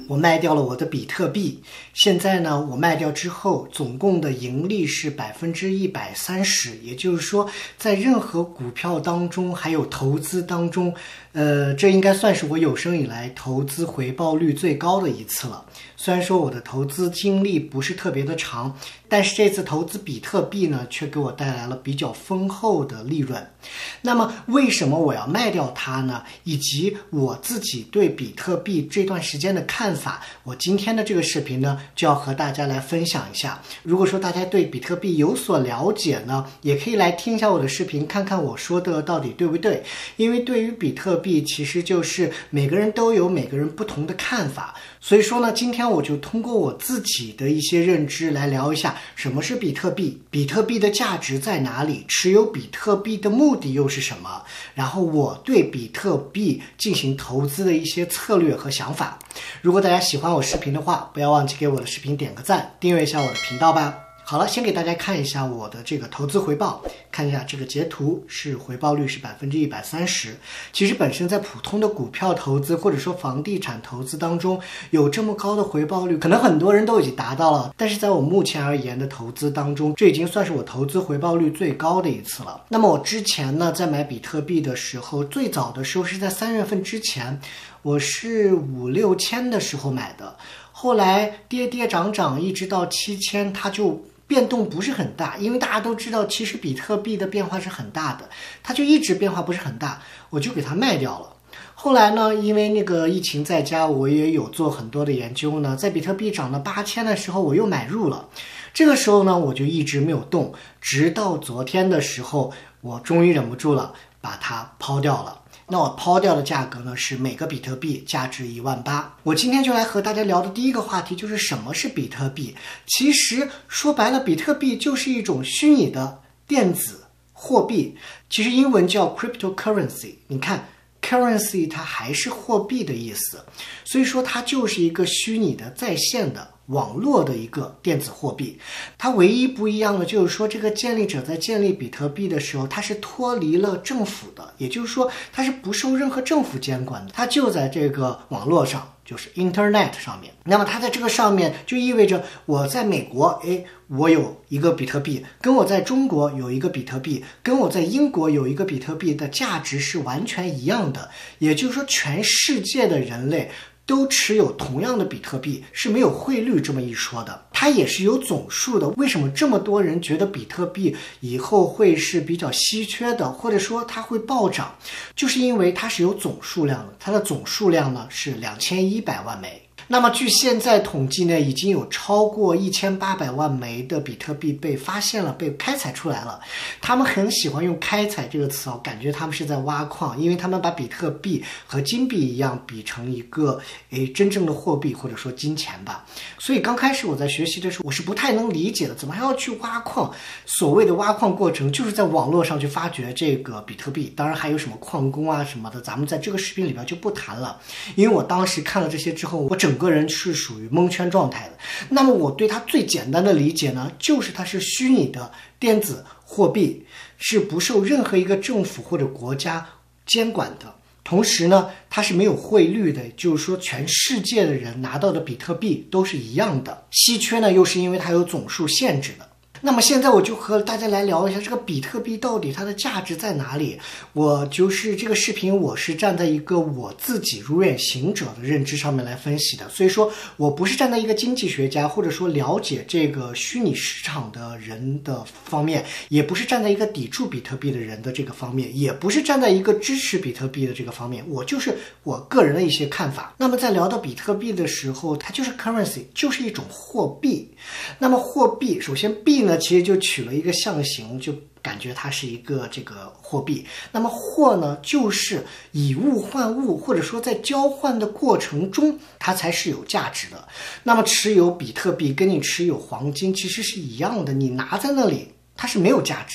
我卖掉了我的比特币，现在呢，我卖掉之后，总共的盈利是130%，也就是说，在任何股票当中，还有投资当中，这应该算是我有生以来投资回报率最高的一次了。虽然说我的投资经历不是特别的长，但是这次投资比特币呢，却给我带来了比较丰厚的利润。那么为什么我要卖掉它呢？以及我自己对比特币这段时间的看法，我今天的这个视频呢，就要和大家来分享一下。如果说大家对比特币有所了解呢，也可以来听一下我的视频，看看我说的到底对不对。因为对于比特币，其实就是每个人都有每个人不同的看法。所以说呢，今天我就通过我自己的一些认知来聊一下什么是比特币，比特币的价值在哪里，持有比特币的目的又是什么，然后我对比特币进行投资的一些策略和想法。如果大家喜欢我视频的话，不要忘记给我的视频点个赞，订阅一下我的频道吧。好了，先给大家看一下我的这个投资回报，看一下这个截图是回报率是130%。其实本身在普通的股票投资或者说房地产投资当中有这么高的回报率，可能很多人都已经达到了，但是在我目前而言的投资当中，这已经算是我投资回报率最高的一次了。那么我之前呢，在买比特币的时候，最早的时候是在3月份之前，我是5、6千的时候买的，后来跌跌涨涨，一直到7000，它就变动不是很大，因为大家都知道，其实比特币的变化是很大的，它就一直变化不是很大，我就给它卖掉了。后来呢，因为那个疫情在家，我也有做很多的研究呢，在比特币涨到8000的时候，我又买入了。这个时候呢，我就一直没有动，直到昨天的时候，我终于忍不住了，把它抛掉了。那我抛掉的价格呢，是每个比特币价值18000。我今天就来和大家聊的第一个话题就是什么是比特币。其实说白了，比特币就是一种虚拟的电子货币，其实英文叫 cryptocurrency。你看 currency 它还是货币的意思，所以说它就是一个虚拟的在线的网络的一个电子货币。它唯一不一样的就是说，这个建立者在建立比特币的时候，它是脱离了政府的，也就是说它是不受任何政府监管的，它就在这个网络上，就是 Internet 上面。那么它在这个上面就意味着我在美国，我有一个比特币，跟我在中国有一个比特币，跟我在英国有一个比特币的价值是完全一样的。也就是说，全世界的人类都持有同样的比特币，是没有汇率这么一说的，它也是有总数的。为什么这么多人觉得比特币以后会是比较稀缺的，或者说它会暴涨，就是因为它是有总数量的，它的总数量呢是2100万枚。那么据现在统计呢，已经有超过1800万枚的比特币被发现了，被开采出来了。他们很喜欢用开采这个词感觉他们是在挖矿，因为他们把比特币和金币一样比成一个真正的货币或者说金钱吧。所以刚开始我在学习的时候，我是不太能理解的，怎么还要去挖矿？所谓的挖矿过程就是在网络上去发掘这个比特币，当然还有什么矿工啊什么的，咱们在这个视频里边就不谈了。因为我当时看了这些之后，我整个人是属于蒙圈状态的。那么我对它最简单的理解呢，就是它是虚拟的电子货币，是不受任何一个政府或者国家监管的。同时呢，它是没有汇率的，就是说全世界的人拿到的比特币都是一样的。稀缺呢，又是因为它有总数限制的。那么现在我就和大家来聊一下这个比特币到底它的价值在哪里。我就是这个视频，我是站在一个我自己如远行者的认知上面来分析的，所以说我不是站在一个经济学家或者说了解这个虚拟市场的人的方面，也不是站在一个抵触比特币的人的这个方面，也不是站在一个支持比特币的这个方面，我就是我个人的一些看法。那么在聊到比特币的时候，它就是 currency， 就是一种货币。那么货币，首先币呢其实就取了一个象形，就感觉它是一个这个货币。那么货呢，就是以物换物，或者说在交换的过程中，它才是有价值的。那么持有比特币跟你持有黄金其实是一样的，你拿在那里它是没有价值的。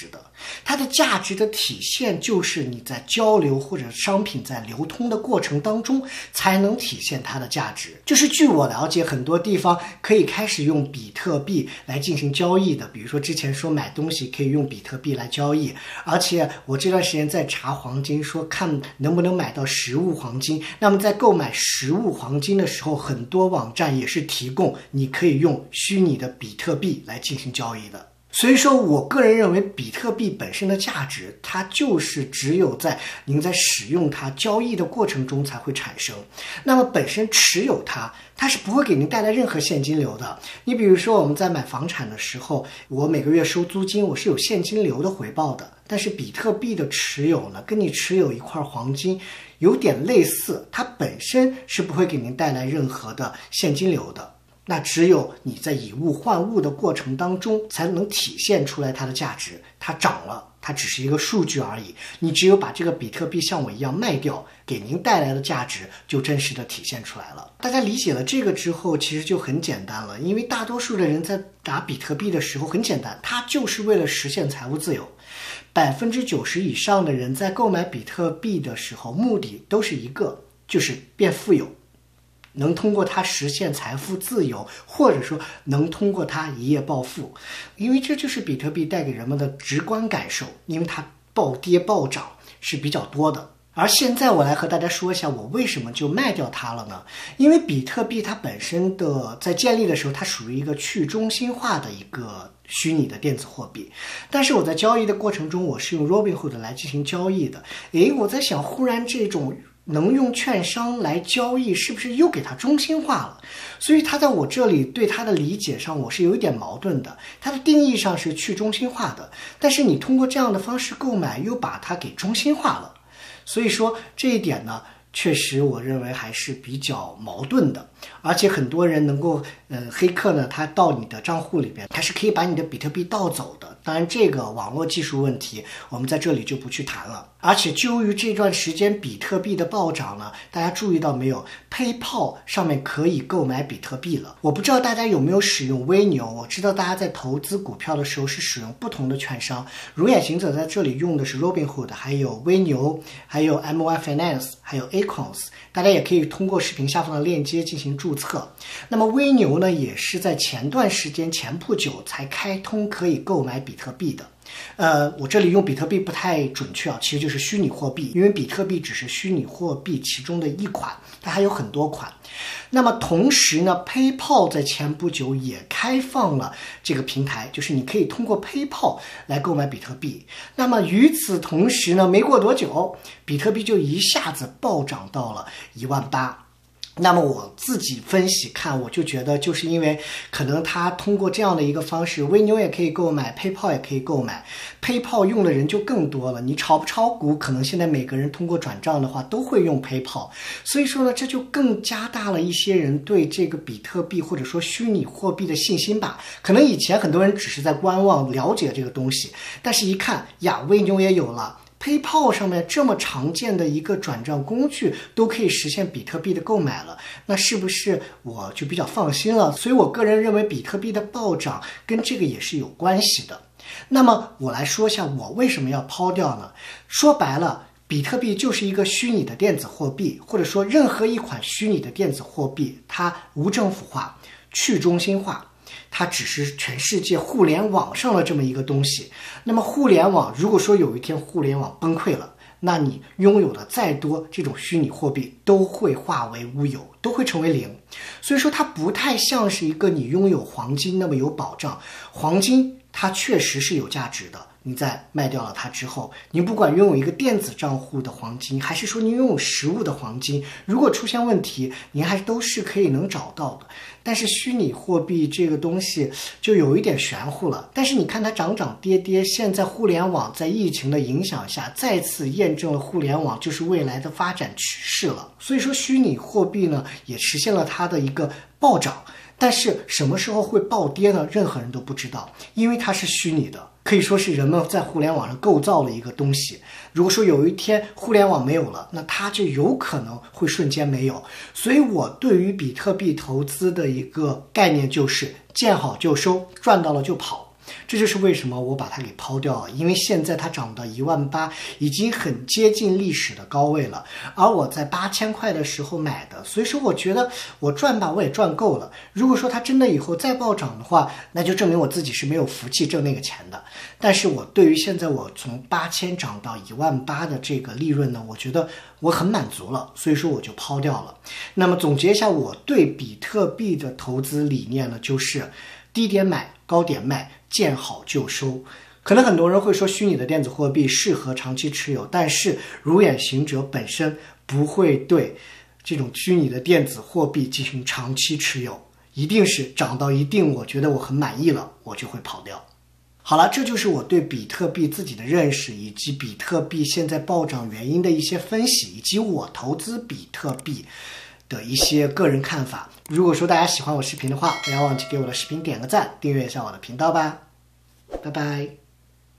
它的价值的体现就是你在交流或者商品在流通的过程当中才能体现它的价值。就是据我了解，很多地方可以开始用比特币来进行交易的，比如说之前说买东西可以用比特币来交易，而且我这段时间在查黄金，说看能不能买到实物黄金。那么在购买实物黄金的时候，很多网站也是提供你可以用虚拟的比特币来进行交易的。所以说我个人认为比特币本身的价值，它就是只有在您在使用它交易的过程中才会产生。那么本身持有它是不会给您带来任何现金流的。你比如说我们在买房产的时候，我每个月收租金，我是有现金流的回报的。但是比特币的持有呢，跟你持有一块黄金有点类似，它本身是不会给您带来任何的现金流的。那只有你在以物换物的过程当中才能体现出来它的价值，它涨了，它只是一个数据而已。你只有把这个比特币像我一样卖掉，给您带来的价值就真实的体现出来了。大家理解了这个之后，其实就很简单了，因为大多数的人在打比特币的时候很简单，他就是为了实现财务自由。90%以上的人在购买比特币的时候，目的都是一个，就是变富有。能通过它实现财富自由，或者说能通过它一夜暴富，因为这就是比特币带给人们的直观感受，因为它暴跌暴涨是比较多的。而现在我来和大家说一下我为什么就卖掉它了呢？因为比特币它本身的在建立的时候，它属于一个去中心化的一个虚拟的电子货币，但是我在交易的过程中，我是用 Robinhood 来进行交易的。我在想，忽然这种能用券商来交易，是不是又给它中心化了？所以它在我这里对它的理解上，我是有一点矛盾的。它的定义上是去中心化的，但是你通过这样的方式购买，又把它给中心化了。所以说这一点呢，确实我认为还是比较矛盾的。而且很多人能够黑客呢，他到你的账户里边，他是可以把你的比特币盗走的。当然这个网络技术问题我们在这里就不去谈了。而且就于这段时间比特币的暴涨呢，大家注意到没有， PayPal 上面可以购买比特币了。我不知道大家有没有使用微牛，我知道大家在投资股票的时候是使用不同的券商，如眼行者在这里用的是 Robinhood， 还有微牛，还有 MY Finance， 还有 Acorns， 大家也可以通过视频下方的链接进行注册。那么微牛呢，也是在前段时间前不久才开通可以购买比特币的。我这里用比特币不太准确啊，其实就是虚拟货币，因为比特币只是虚拟货币其中的一款，它还有很多款。那么同时呢 PayPal 在前不久也开放了这个平台，就是你可以通过 PayPal 来购买比特币。那么与此同时呢，没过多久比特币就一下子暴涨到了18000。那么我自己分析看，我就觉得就是因为可能他通过这样的一个方式，微牛也可以购买， PayPal 也可以购买， PayPal 用的人就更多了。你炒不炒股，可能现在每个人通过转账的话都会用 PayPal， 所以说呢，这就更加大了一些人对这个比特币或者说虚拟货币的信心吧。可能以前很多人只是在观望了解这个东西，但是一看呀，微牛也有了，PayPal 上面这么常见的一个转账工具都可以实现比特币的购买了，那是不是我就比较放心了？所以我个人认为比特币的暴涨跟这个也是有关系的。那么我来说一下我为什么要抛掉呢？说白了，比特币就是一个虚拟的电子货币，或者说任何一款虚拟的电子货币，它无政府化、去中心化，它只是全世界互联网上的这么一个东西。那么互联网如果说有一天互联网崩溃了，那你拥有的再多这种虚拟货币都会化为乌有，都会成为零。所以说它不太像是一个你拥有黄金那么有保障。黄金它确实是有价值的，你在卖掉了它之后，你不管拥有一个电子账户的黄金，还是说你拥有实物的黄金，如果出现问题，您还都是可以能找到的。但是虚拟货币这个东西就有一点玄乎了。但是你看它涨涨跌跌，现在互联网在疫情的影响下，再次验证了互联网就是未来的发展趋势了。所以说虚拟货币呢，也实现了它的一个暴涨。但是什么时候会暴跌呢？任何人都不知道，因为它是虚拟的，可以说是人们在互联网上构造了一个东西。如果说有一天互联网没有了，那它就有可能会瞬间没有。所以我对于比特币投资的一个概念就是见好就收，赚到了就跑。 这就是为什么我把它给抛掉了，因为现在它涨到18000，已经很接近历史的高位了，而我在8000块的时候买的，所以说我觉得我赚吧，我也赚够了。如果说它真的以后再暴涨的话，那就证明我自己是没有福气挣那个钱的。但是我对于现在我从8000涨到18000的这个利润呢，我觉得我很满足了，所以说我就抛掉了。那么总结一下我对比特币的投资理念呢，就是低点买，高点卖，见好就收。可能很多人会说虚拟的电子货币适合长期持有，但是如眼行者本身不会对这种虚拟的电子货币进行长期持有，一定是涨到一定我觉得我很满意了，我就会跑掉。好了，这就是我对比特币自己的认识，以及比特币现在暴涨原因的一些分析，以及我投资比特币的一些个人看法。如果说大家喜欢我视频的话，不要忘记给我的视频点个赞，订阅一下我的频道吧。拜拜。